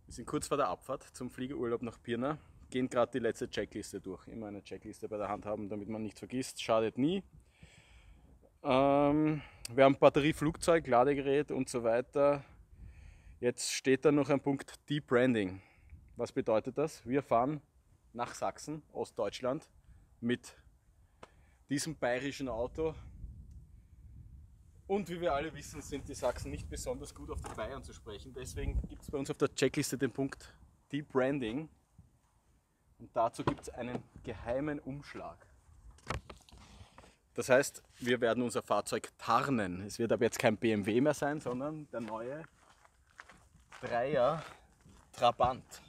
Wir sind kurz vor der Abfahrt zum Fliegerurlaub nach Pirna, gehen gerade die letzte Checkliste durch. Immer eine Checkliste bei der Hand haben, damit man nichts vergisst, schadet nie. Wir haben Batterie, Flugzeug, Ladegerät und so weiter. Jetzt steht da noch ein Punkt Deep Branding. Was bedeutet das? Wir fahren nach Sachsen, Ostdeutschland, mit diesem bayerischen Auto. Und wie wir alle wissen, sind die Sachsen nicht besonders gut auf die Bayern zu sprechen. Deswegen gibt es bei uns auf der Checkliste den Punkt Deep Branding. Und dazu gibt es einen geheimen Umschlag. Das heißt, wir werden unser Fahrzeug tarnen. Es wird aber jetzt kein BMW mehr sein, sondern der neue Dreier Trabant.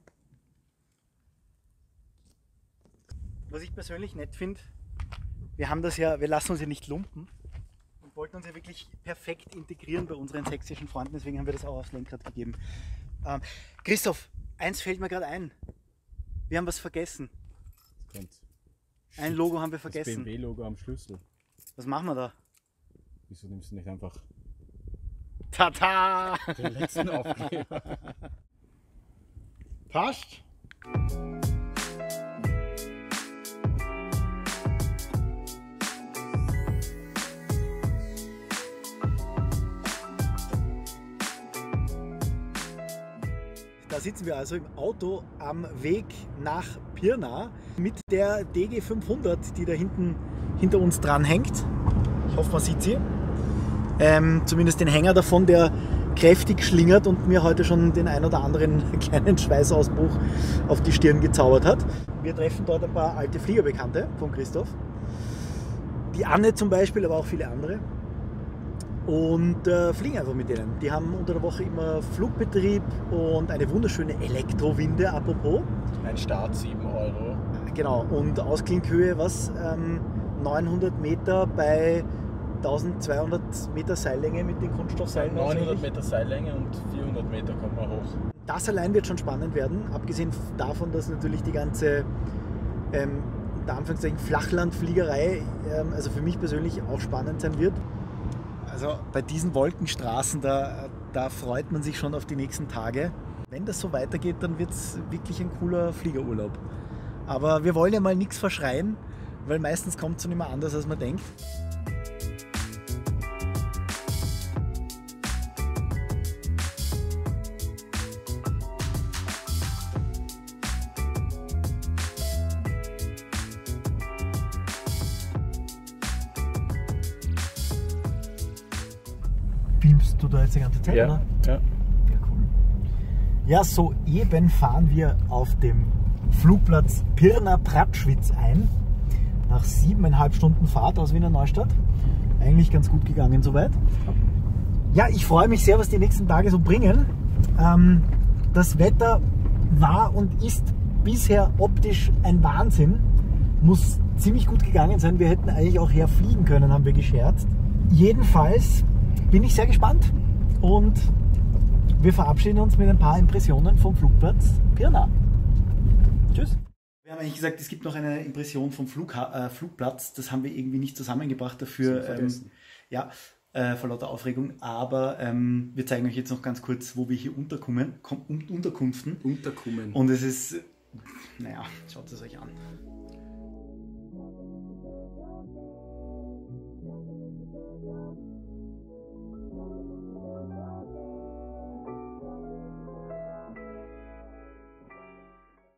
Was ich persönlich nett finde, wir lassen uns ja nicht lumpen. Wollten uns ja wirklich perfekt integrieren bei unseren sächsischen Freunden, deswegen haben wir das auch aufs Lenkrad gegeben. Christoph, eins fällt mir gerade ein. Wir haben was vergessen. Ein Logo haben wir vergessen. Das BMW-Logo am Schlüssel. Was machen wir da? Wieso nimmst du nicht einfach Tata! den letzten Aufkleber? Passt? Da sitzen wir also im Auto am Weg nach Pirna mit der DG 500, die da hinter uns dran hängt. Ich hoffe, man sieht sie. Zumindest den Hänger davon, der kräftig schlingert und mir heute schon den ein oder anderen kleinen Schweißausbruch auf die Stirn gezaubert hat. Wir treffen dort ein paar alte Fliegerbekannte von Christoph. Die Anne zum Beispiel, aber auch viele andere. Und fliegen einfach mit denen. Die haben unter der Woche immer Flugbetrieb und eine wunderschöne Elektrowinde, apropos. Ein Start 7 Euro. Genau, und Ausklinkhöhe, 900 Meter bei 1200 Meter Seillänge mit den Kunststoffseilen. 900 Meter Seillänge und 400 Meter kommt man hoch. Das allein wird schon spannend werden, abgesehen davon, dass natürlich die ganze unter Anführungszeichen Flachlandfliegerei also für mich persönlich auch spannend sein wird. Also bei diesen Wolkenstraßen, da freut man sich schon auf die nächsten Tage. Wenn das so weitergeht, dann wird es wirklich ein cooler Fliegerurlaub. Aber wir wollen ja mal nichts verschreien, weil meistens kommt es dann immer anders, als man denkt. Filmst du da jetzt die ganze Zeit, Ja, oder? ja. Ja, cool. Ja, soeben fahren wir auf dem Flugplatz Pirna-Pratschwitz ein. Nach 7,5 Stunden Fahrt aus Wiener Neustadt. Eigentlich ganz gut gegangen soweit. Ja, ich freue mich sehr, was die nächsten Tage so bringen. Das Wetter war und ist bisher optisch ein Wahnsinn. Muss ziemlich gut gegangen sein. Wir hätten eigentlich auch herfliegen können, haben wir gescherzt. Jedenfalls bin ich sehr gespannt und wir verabschieden uns mit ein paar Impressionen vom Flugplatz Pirna. Tschüss. Wir haben eigentlich gesagt, es gibt noch eine Impression vom Flugplatz. Das haben wir irgendwie nicht zusammengebracht dafür. Vor lauter Aufregung. Aber wir zeigen euch jetzt noch ganz kurz, wo wir hier unterkommen. Und es ist, naja, schaut es euch an.